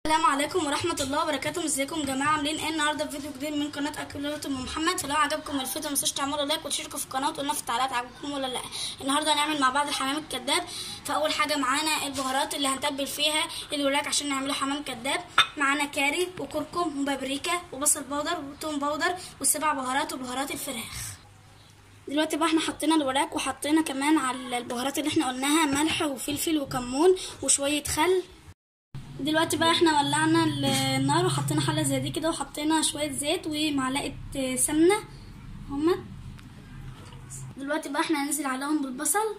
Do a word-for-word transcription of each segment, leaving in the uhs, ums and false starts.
السلام عليكم ورحمه الله وبركاته. ازيكم يا جماعه؟ عاملين ايه؟ النهارده فيديو جديد من قناه اكلات ام محمد. فلو عجبكم الفيديو ما تنسوش تعملوا لايك وتشتركوا في القناه وتقولوا في التعليقات عجبكم ولا لا. النهارده هنعمل مع بعض الحمام الكداب. فاول حاجه معانا البهارات اللي هنتبل فيها الوراك عشان نعمله حمام كداب. معانا كاري وكركم وبابريكا وبصل بودر وتوم بودر والسبع بهارات وبهارات الفراخ. دلوقتي بقى احنا حطينا الوراك وحطينا كمان على البهارات اللي احنا قلناها ملح وفلفل وكمون وشويه خل. دلوقتي بقى احنا ولعنا النار وحطينا حله زي دي كده وحطينا شويه زيت ومعلقه سمنه هما. دلوقتي بقى احنا هننزل عليهم بالبصل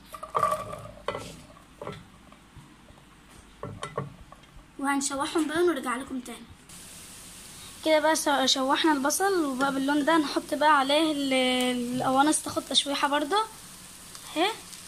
وهنشوحهم بقى ونرجع لكم تاني. كده بقى شوحنا البصل وبقى باللون ده نحط بقى عليه القوانص تاخد تشويحه برضه اهي.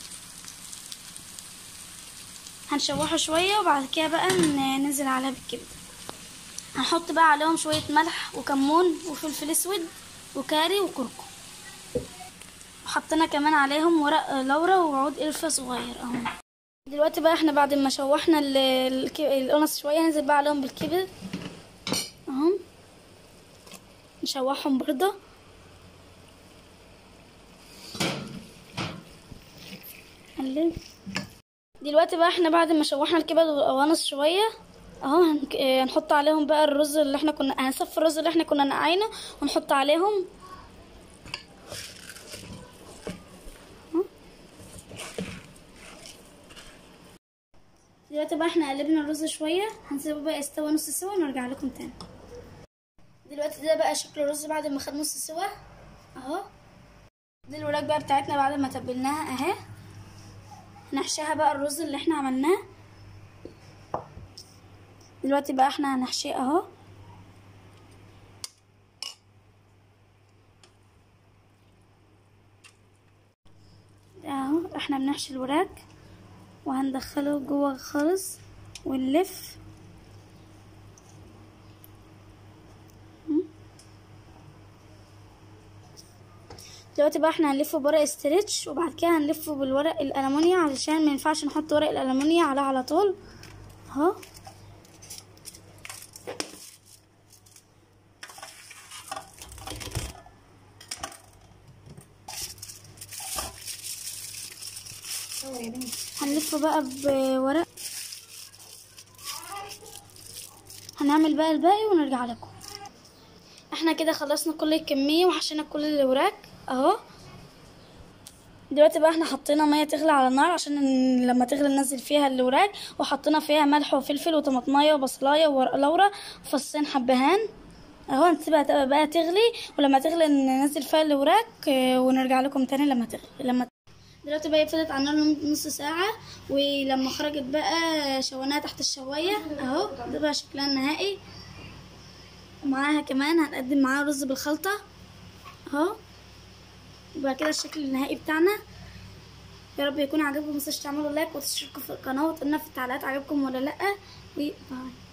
هنشوحه شويه وبعد كده بقى ننزل عليها بالكبده. هنحط بقى عليهم شويه ملح وكمون وفلفل اسود وكاري وكركم. وحطينا كمان عليهم ورق لورا وعود قرفه صغير اهو. دلوقتي بقى احنا بعد ما شوحنا القنص شويه ننزل بقى عليهم بالكبد اهو. نشوحهم برضه نقلب. دلوقتي بقى احنا بعد ما شوحنا الكبد والقوانص شويه اهو هنحط عليهم بقى الرز اللي احنا كنا هنصفي الرز اللي احنا كنا نقعينه ونحط عليهم دلوقتي بقى احنا قلبنا الرز شويه هنسيبه بقى يستوي نص سوا ونرجع لكم تاني. دلوقتي ده بقى شكل الرز بعد ما خد نص سوا اهو. دي الوراك بقى بتاعتنا بعد ما تبلناها اهي. هنحشيها بقى الرز اللي احنا عملناه. دلوقتي بقى احنا هنحشيه اهو اهو. احنا بنحشي الوراك وهندخله جوه خالص ونلف دلوقتي بقى احنا هنلفه بورق استرتش وبعد كده هنلفه بالورق الالومنيا علشان ما ينفعش نحط ورق الالومنيا على على طول اهو. هنلفه بقى بورق. هنعمل بقى الباقي ونرجع لكم. احنا كده خلصنا كل الكميه وحشينا كل الوراك اهو. دلوقتي بقى احنا حطينا ميه تغلي على النار عشان لما تغلي ننزل فيها الوراك وحطينا فيها ملح وفلفل وطماطمايه وبصلايه وورق لورا وفصين حبهان اهو. هنسيبها بقى تغلي ولما تغلي ننزل فيها الوراك ونرجع لكم تاني لما تغلي. لما دلوقتي بقى فضلت على النار نص ساعه ولما خرجت بقى شويناها تحت الشوايه اهو. ده بقى شكلها النهائي. معاها كمان هنقدم معاها رز بالخلطه اهو. يبقى كده الشكل النهائي بتاعنا. يا رب يكون عجبكم. متنسوش تعملوا لايك وتشتركوا في القناه وتقولنا في التعليقات عجبكم ولا لا. وباي.